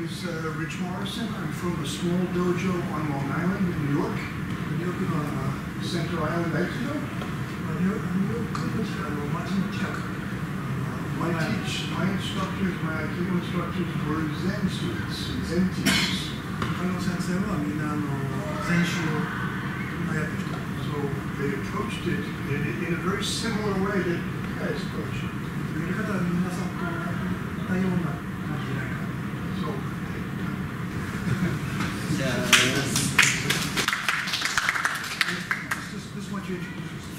is Rich Morrison. I'm from a small dojo on Long Island in New York. New York Center Island, Aikido. My instructors, my Aikido instructors were Zen students, Zen teachers. So they approached it in a very similar way that you guys approach it. So, just want you to introduce yourself.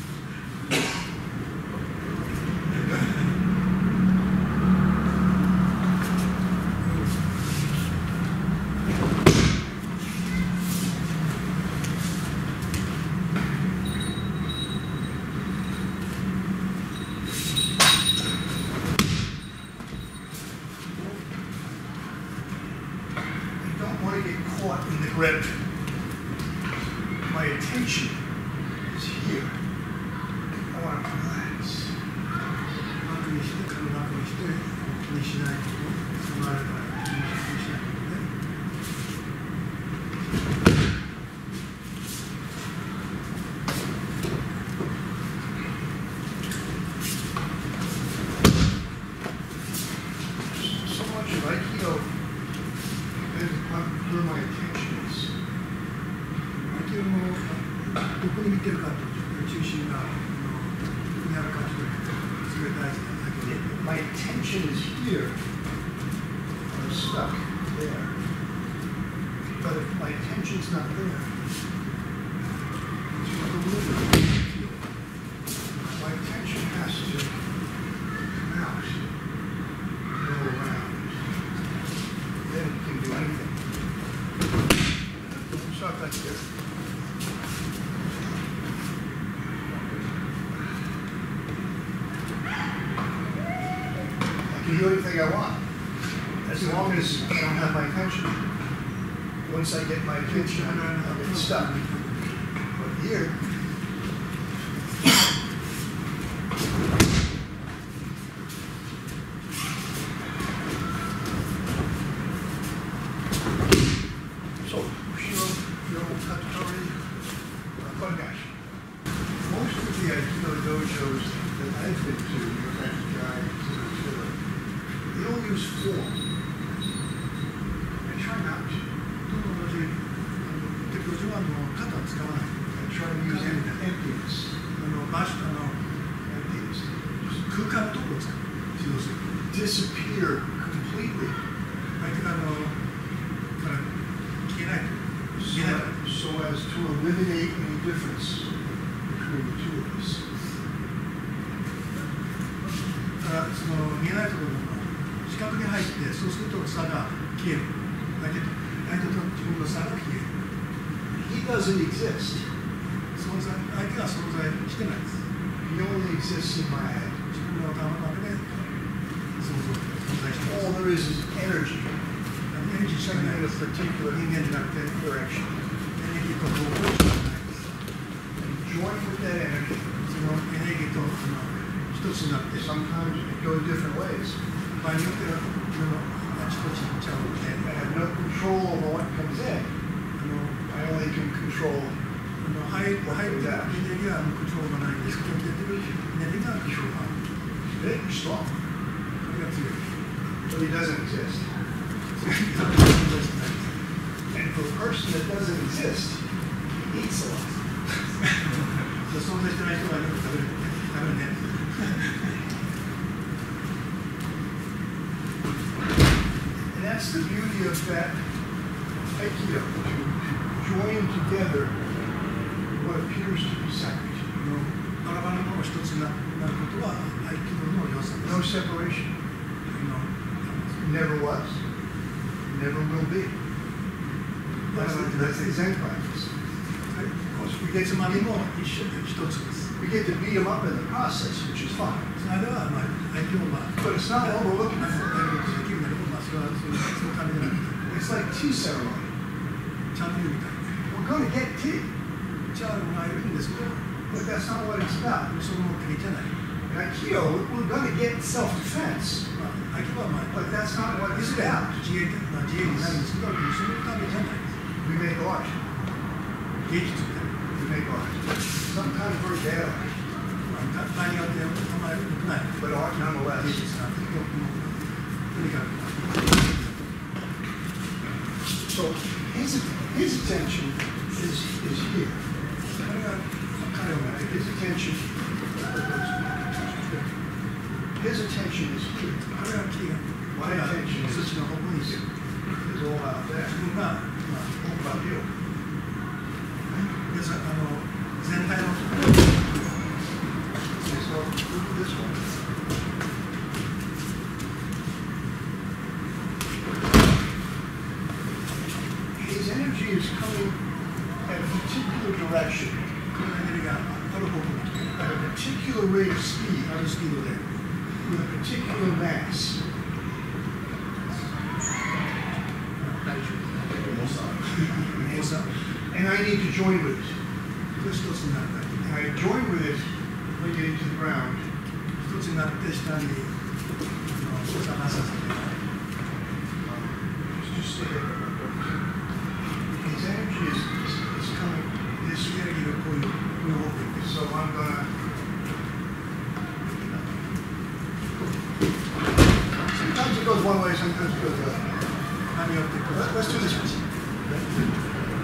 Caught in the grip. My attention is here. I want to relax. So much of Aikido is where my attention is. どこに見てるかという中心がどこにあるかというすごい大事なだけで。 My attention is here. I'm stuck there. But if my attention's not there, my attention has to come out, go around. Then it can do anything. Start like this. I can do anything I want, as long as I don't have my attention. Once I get my attention, I'll get stuck. But here, so most of the Aikido dojos that I've been to, they don't use form. I try not to. I try to use emptiness. Emptiness. Disappear completely. So as to eliminate any difference between the two of us. その見えないところの視覚に入って、そうすると差が消える。相手と自分の差が消える。 He doesn't exist. 相手が存在してないです。 He only exists in my head. 自分の頭の中で存在しています。 All there is energy. エネルギーしかない。 In a particular 人間じゃなくて direction. エネルギーと方向しかないです。 Join with that energy. そのエネルギーと一つになって、 Sometimes it goes different ways. 場合によってはあちこち行っちゃうので、 I have no control over what comes in. I only can control 入ってるエネルギーはコントロールがないんですけど、出てるエネルギーはコントロールがある。 big, strong. それが強い。 But he doesn't exist. And for a person that doesn't exist, he eats a lot. 存在してない人がよく食べるね。 And that's the beauty of that Aikido, to join together what appears to be separate. バラバラのものが一つになることは合気道の良さです。 No separation. Never was, never will be. That's the Zen practice. We get つまりも一つです。 we get to beat them up in the process, which is fine. それでは合気道は But it's not what we're looking for. できるならばそれはそういう感じじゃなくて、 It's like tea ceremony. ちゃんと言うみたい。 We're going to get tea, じゃあもらえるんですけど、 but that's not what it's about. その目的じゃない。 In Aikido, we're going to get self-defense, 合気道は but that's not what い it's ずれ about. 自衛になるんですけど、そのためじゃないです。 We make art. 芸術って、 We make art. Sometimes very bad art, 場合によってあんまり良くない but art 芸 nonetheless. 術なんて、とにかく。 So his attention is here. これが彼を見て His attention. His attention is here. これがキーが、彼がそっちの方向にしてる。 It's all out 自 there. 分が、 All about you. で全体の So look at this one. His energy is coming at a particular direction, このエネルギーがある方向に来て、 at a particular rate of speed, あるスピードで、 with a particular mass. 重さ、 And I need to join with it. 一つになったり、 And I join with it when getting to the ground. 一つになって下に下がさせて、 Just stay there. His energy is coming で、エネルギーがこういう方向に行って、 So I'm gonna. Sometimes it goes one way, sometimes it goes the other. 場合によってこう、 Let's do this one.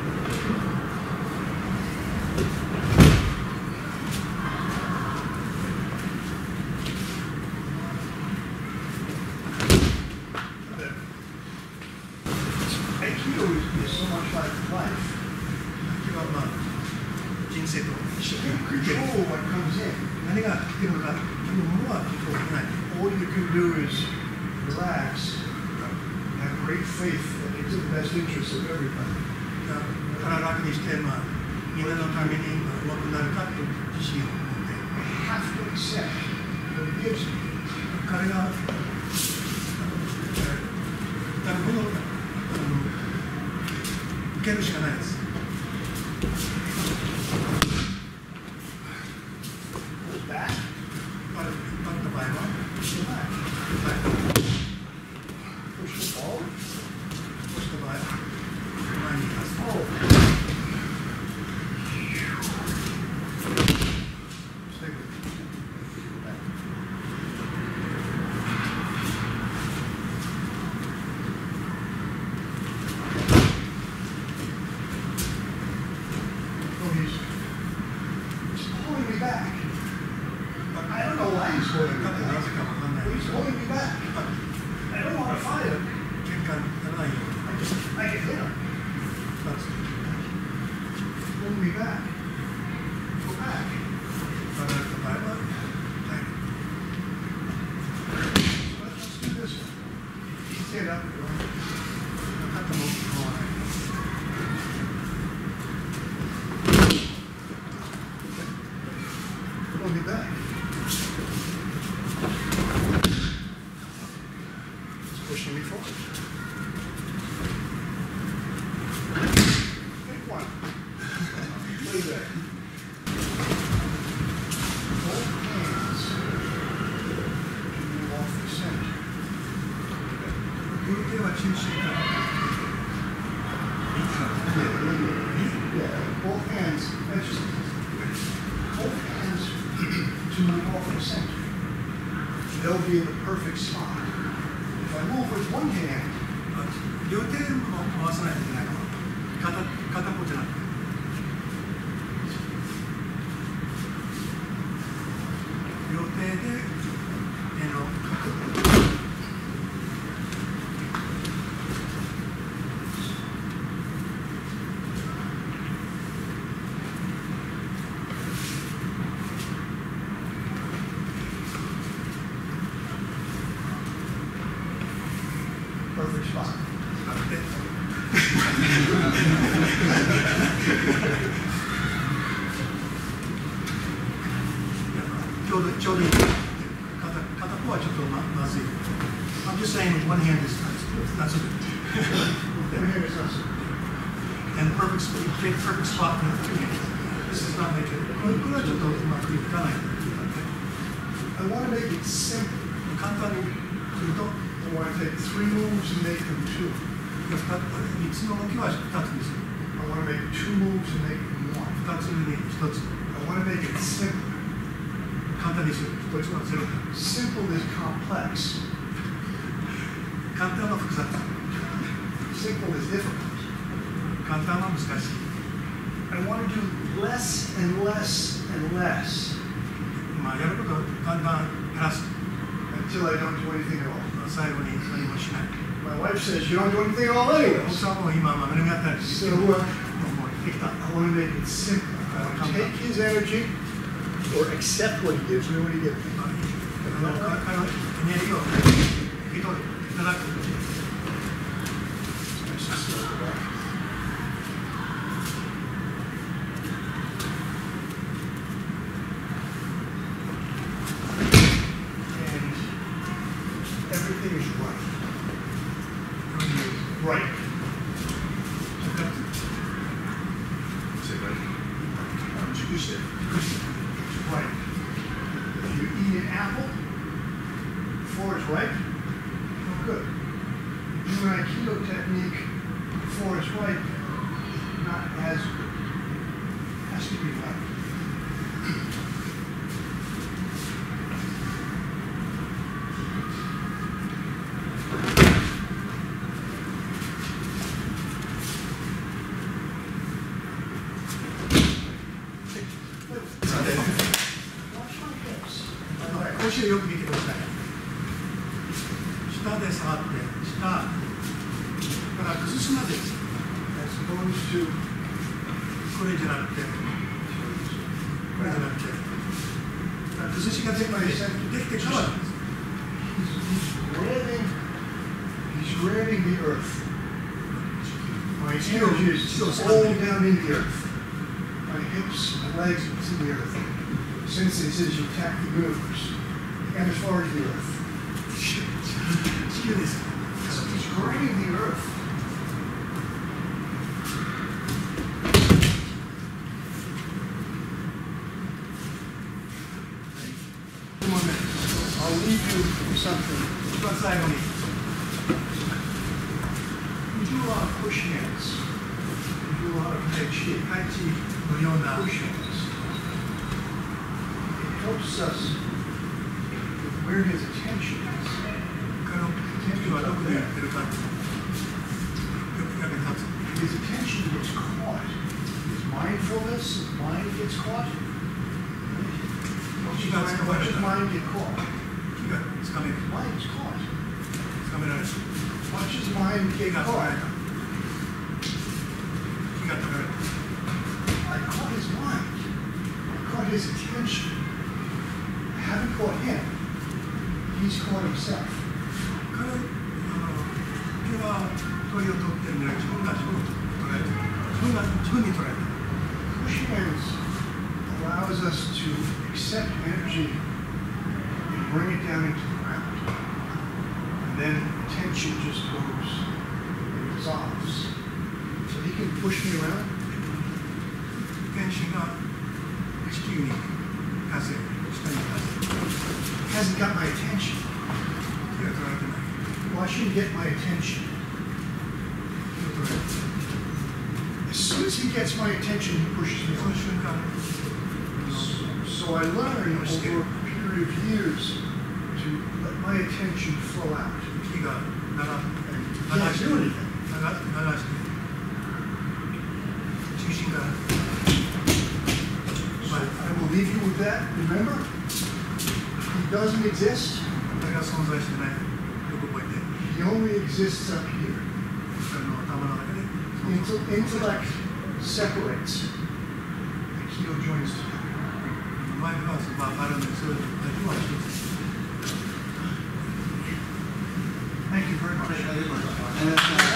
Aikido is so much like life. 今まあ人生と一緒 You に control what comes in. 何が来てるのかというものはコントロールできない。 All you can do is relax, have great faith that it's in the best interest of everybody. 体楽にして、みんなのためにうまくなるかと自信を持って、 You have to accept what it gives you. 彼がなるほど受けるしかないです。 Goes back, 一般の場合は、 go back. はい、 Push it forward. こうした場合、前に出す。 Forward. Stay with me. Go back. So he's pulling me back. But I don't know why he's pulling me な back. ぜかわかんない But he's pulling me back. I don't want to fight him. 喧嘩にならないように I can hit him. 2つ Pulling me back. Go back. 離れた場合は、はい、 Let's do this one. Stand up. 肩も使わない。 Pull me back. It's pushing me forward. Pick one. Lay there. Both hands. Move off the center. 両手は中心から。 Yeah, both hands. That's just both hands to move off the center. They'll be in the perfect spot. If I move with one hand, 両手も回さないといけないの。片方じゃなくて。両手で手の角。 perfect spot. 使って。ちょうどいい。片方はちょっとまずい。I'm just saying with one hand is not so good. One hand is not so. And perfect spot with two hands. This is not make it. これはちょっとうまくいかない。 I want to make it simple. 簡単にすると、 I want to take 3 moves and make them 2. 3つの動きは2つにする。 I want to make 2 moves and make them 1. 2つに1つ。 I want to make it simple. 簡単にする。1つは0。 Simple is complex. 簡単は複雑。 Simple is difficult. 簡単は難しい。 I want to do less and less and less まあやることをだんだん減らす。 until I don't do anything at all. 最後に何もしない。 My wife says you don't do anything at all anyways. 奥さんも今何もやったりして So もう I できた。 want to make it simple. I want to take his energy or accept what he gives me when he gives me. 彼のエネルギーを受け取るいただく。 Nice and slow back. And everything is right. Right. Right. If you eat an apple before it's ripe, oh good. If you do an Aikido technique before it's ripe, not as good. It has to be ripe. Watch my hips. 腰をよく見てください。下で触って、下から崩すまでです。 As opposed to これじゃなくて、これじゃなくて、崩しができてからなんです。 he's grabbing the earth. My energy is all down in the earth. My hips, my legs, it's in the earth. Sensei says you attack the universe. And as far as the earth. 地球です。 He's grabbing the earth. I'll leave you with something. 一番最後に、 We do a lot of push hands. We do a lot of Tai Chi. 配置のような Push hands. It helps us with where his attention is. 彼の天気はどこでやってるか、よく役に立つ。 His attention gets caught. His mindfulness, his mind gets caught. Watch his mind get caught. 気がつかめる。 His mind is caught. つかめられる。 Watch his mind 気 get がつか caught. める。気がつかめる。 I caught his mind. I caught his attention. I haven't caught him. He's caught himself. 彼は鳥を取ってるのに自分が自分を捉えてる。自分が自分に捉えてる。 Push hands allows us to accept energy and bring it down into the ground. And then tension just goes and dissolves. So he can push me around. 天使が地球に風、下に風。 Hasn't got my attention. 気が取られてない。 Watch him get my attention. 気を取られてる。 As soon as he gets my attention, he pushes me その around. 瞬間、 So I learned over a period of years to let my attention flow out. 気が流 Can't して、 do anything. 流して、中心から。 So I will leave you with that. Remember, he doesn't exist. それが存在してない。よく覚えて。 He only exists up here. 彼の頭の中で。 Intellect separates. Aikido joins together. マイクハウスはあるんですけど、大丈夫は一つ。 Thank you very much.